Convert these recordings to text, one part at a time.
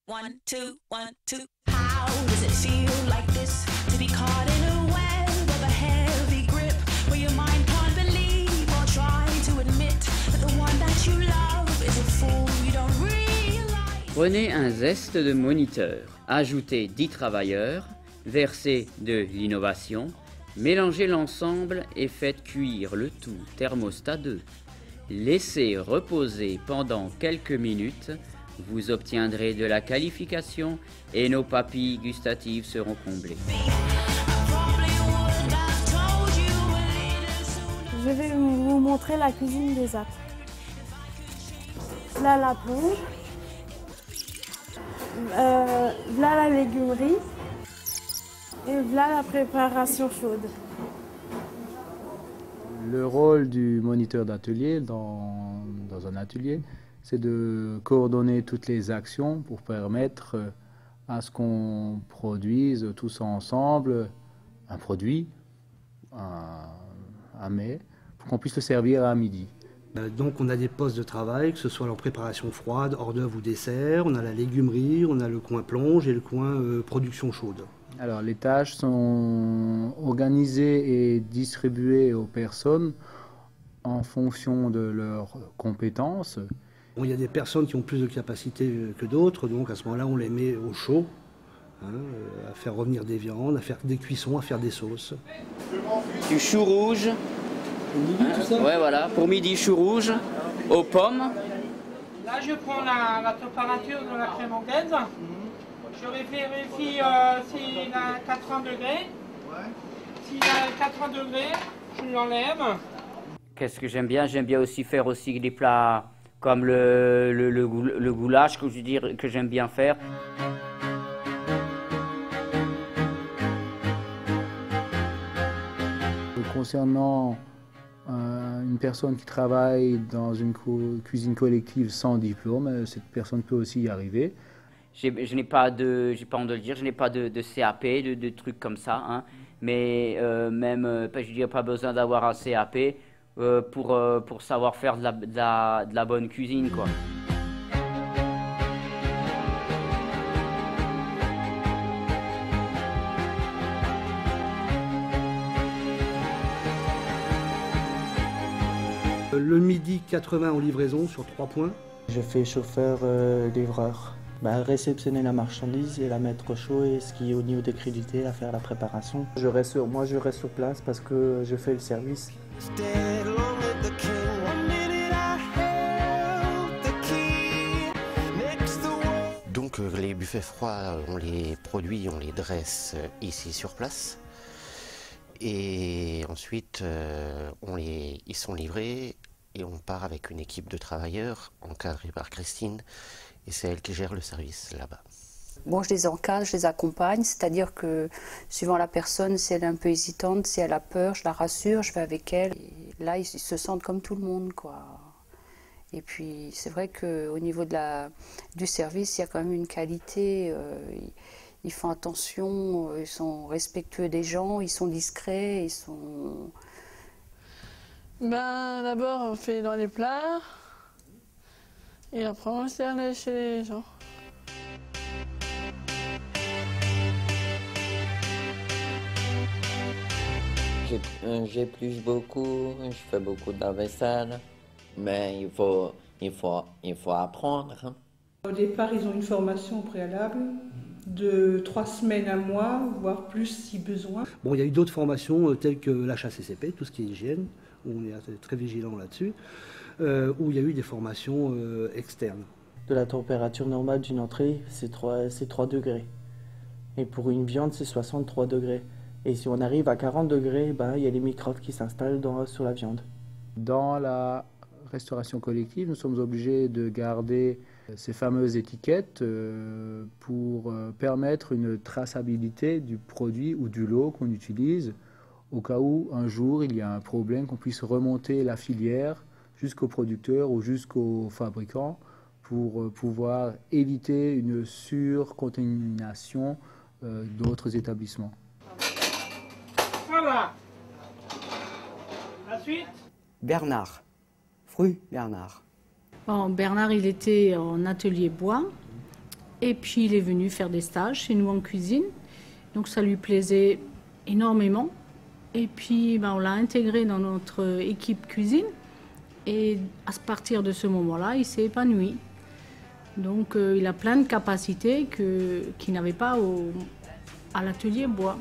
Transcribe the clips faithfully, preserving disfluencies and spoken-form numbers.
One, two, one, two. How does it feel like this to be caught in a web of a heavy grip where your mind can't believe or try to admit that the one that you love is a fool you don't realize. Prenez un zeste de moniteur, ajoutez dix travailleurs, versez de l'innovation, mélangez l'ensemble et faites cuire le tout thermostat deux. Laissez reposer pendant quelques minutes. Vous obtiendrez de la qualification et nos papilles gustatives seront comblées. Je vais vous montrer la cuisine des apps. Là la plonge, euh, là la légumerie et là la préparation chaude. Le rôle du moniteur d'atelier dans, dans un atelier, c'est de coordonner toutes les actions pour permettre à ce qu'on produise tous ensemble un produit, un, un mets, pour qu'on puisse le servir à midi. Donc on a des postes de travail, que ce soit en préparation froide, hors d'œuvre ou dessert, on a la légumerie, on a le coin plonge et le coin euh, production chaude. Alors les tâches sont organisées et distribuées aux personnes en fonction de leurs compétences. Bon, il y a des personnes qui ont plus de capacité que d'autres, donc à ce moment-là, on les met au chaud, hein, à faire revenir des viandes, à faire des cuissons, à faire des sauces. Du chou rouge, Midi, tout ça ? ouais, voilà, pour midi chou rouge, aux pommes. Là, je prends la, la température de la crème anglaise. Je vérifie euh, s'il a quatre-vingts degrés. S'il a quatre-vingts degrés, je l'enlève. Qu'est-ce que j'aime bien? J'aime bien aussi faire aussi des plats comme le, le, le, le goulash que je veux dire, que j'aime bien faire. Concernant euh, une personne qui travaille dans une cu- cuisine collective sans diplôme, cette personne peut aussi y arriver. J'ai, je n'ai pas de, j'ai pas honte de le dire, je n'ai pas de, de C A P, de, de trucs comme ça, hein. Mais euh, même, euh, je veux dire, pas besoin d'avoir un C A P. Euh, pour, euh, pour savoir faire de la, de la, de la bonne cuisine, quoi. Le midi, quatre-vingts en livraison sur trois points. Je fais chauffeur-livreur. Euh, bah, réceptionner la marchandise et la mettre au chaud, et ce qui est au niveau des crédités, à faire la préparation. Je reste sur, moi je reste sur place parce que je fais le service. Donc euh, les buffets froids, on les produit, on les dresse ici sur place. Et ensuite, euh, on les, ils sont livrés et on part avec une équipe de travailleurs encadrée par Christine. Et c'est elle qui gère le service là-bas. Bon, je les encadre, je les accompagne, c'est-à-dire que suivant la personne, si elle est un peu hésitante, si elle a peur, je la rassure, je vais avec elle. Et là, ils se sentent comme tout le monde, quoi. Et puis, c'est vrai qu'au niveau de la, du service, il y a quand même une qualité. Euh, ils, ils font attention, ils sont respectueux des gens, ils sont discrets, ils sont... Ben, d'abord, on fait dans les plats. Et après, on sert chez les gens. J'épluche beaucoup, je fais beaucoup de la vaisselle, mais il faut, il faut, il faut apprendre. Hein. Au départ, ils ont une formation préalable de trois semaines à un mois, voire plus si besoin. Bon, il y a eu d'autres formations euh, telles que l'H A C C P, tout ce qui est hygiène, où on est très vigilant là-dessus, euh, où il y a eu des formations euh, externes. De la température normale d'une entrée, c'est trois, c'est trois degrés. Et pour une viande, c'est soixante-trois degrés. Et si on arrive à quarante degrés, ben, il y a les microbes qui s'installent dans, sur la viande. Dans la restauration collective, nous sommes obligés de garder ces fameuses étiquettes euh, pour euh, permettre une traçabilité du produit ou du lot qu'on utilise, au cas où un jour il y a un problème, qu'on puisse remonter la filière jusqu'au producteur ou jusqu'au fabricant pour euh, pouvoir éviter une surcontamination euh, d'autres établissements. Voilà. La suite. Bernard. Fru Bernard. Bon, Bernard, il était en atelier bois Et puis il est venu faire des stages chez nous en cuisine. Donc ça lui plaisait énormément. Et puis ben, on l'a intégré dans notre équipe cuisine. Et à partir de ce moment-là, il s'est épanoui. Donc euh, il a plein de capacités que, qu'il n'avait pas au, à l'atelier bois.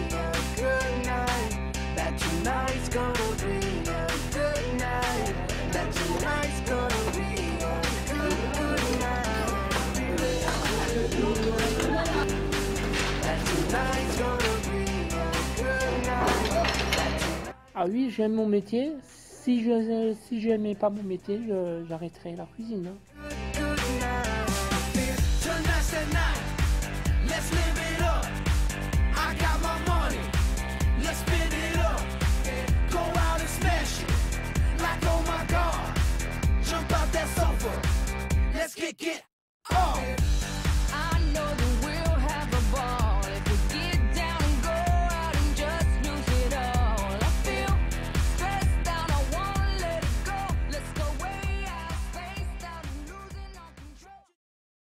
Ah oui, j'aime mon métier. Si je si j'aimais pas mon métier, je, j'arrêterais la cuisine. Hein. Let's get, get